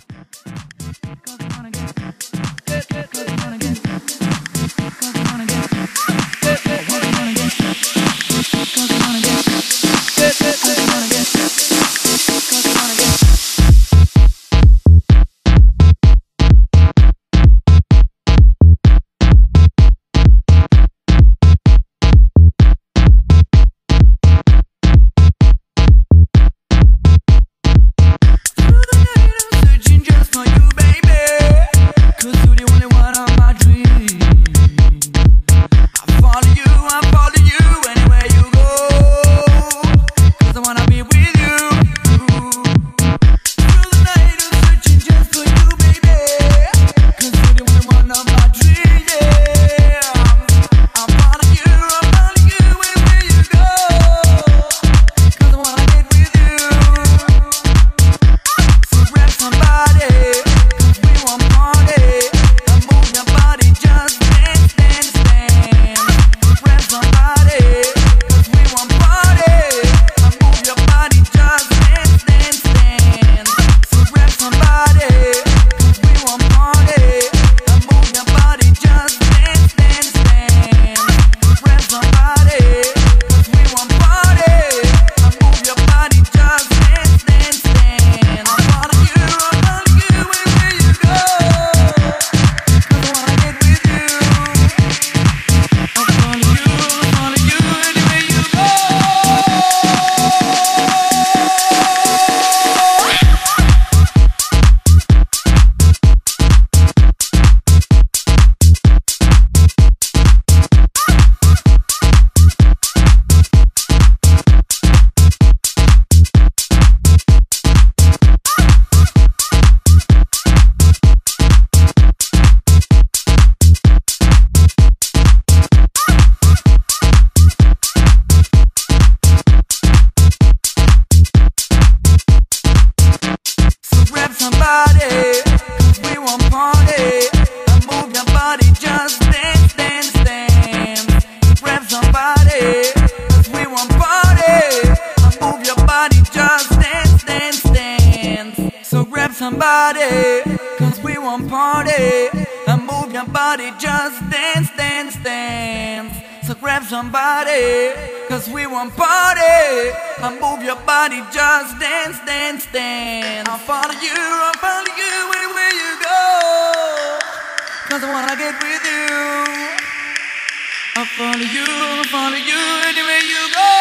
somebody, cause we want party. And move your body, just dance, dance, dance. So grab somebody, cause we want party. And move your body, just dance, dance, dance. I'll follow you anywhere you go, cause I wanna get with you. I'll follow you anywhere you go.